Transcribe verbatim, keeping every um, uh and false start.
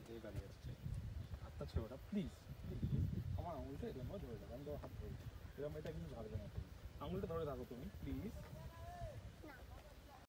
দিয়ে দাঁড়িয়ে আসছে। হাতটা ছেড়ে দাও প্লিজ প্লিজ। আমার আঙুলটা এরকম ধরে থাকো, আমি তোমার হাত ধরি, এরকম এটা কিন্তু ঝাড়বে না। তুমি আঙুলটা ধরে থাকো তুমি প্লিজ।